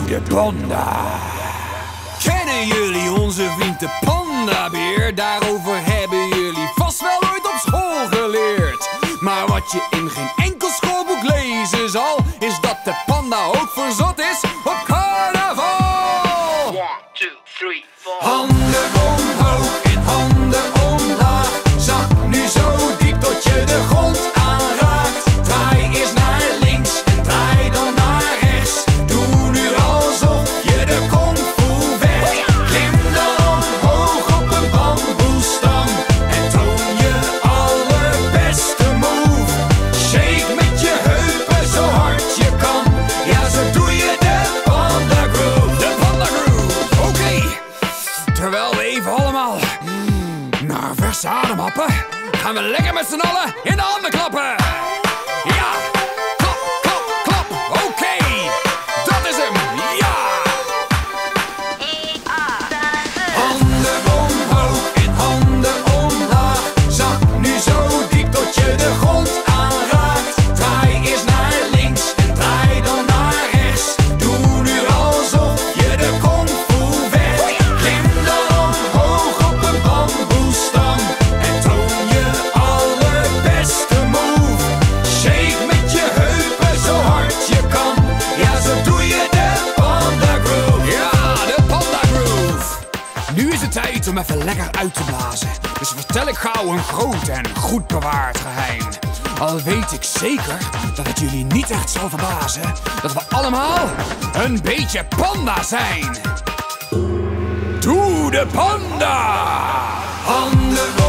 de panda. Kennen jullie onze vriend de pandabeer? Daarover hebben jullie vast wel ooit op school geleerd. Maar wat je in geen enkel schoolboek lezen zal, is dat de panda ook verzot is op carnaval. 1, 2, 3, 4. Handen omhoog en handen omlaag. Zak nu zo diep tot je de grond aanraakt. Draai eerst naar links en draai dan naar rechts. Doe nu alsof je de kung fu vecht. Klim dan omhoog op een bamboestam en toon je allerbeste move. Shake met je heupen zo hard je kan. Ja, zo doe je de panda groove. De panda groove. Oké. Terwijl we even allemaal naar verse adem happen, gaan we lekker met z'n allen in de handen klappen. Ja, klap, klap, klap. Oké, dat is hem. Ja. Handen omhoog en handen omlaag. Zak nu zo diep tot je de grond aanraakt. Draai eerst naar links en draai dan naar rechts. Doe nu alsof je de kung fu vecht. Klim dan omhoog op een bamboestam en toon je allerbeste move. Shake met je heupen zo hard je kan. Ja, zo doe je de panda groove. Ja, de panda groove. Nu is het tijd om even lekker uit te blazen. Dus vertel ik gauw een groot en goed bewaard geheim. Al weet ik zeker dat het jullie niet echt zal verbazen dat we allemaal een beetje panda zijn. Doe de panda! Handen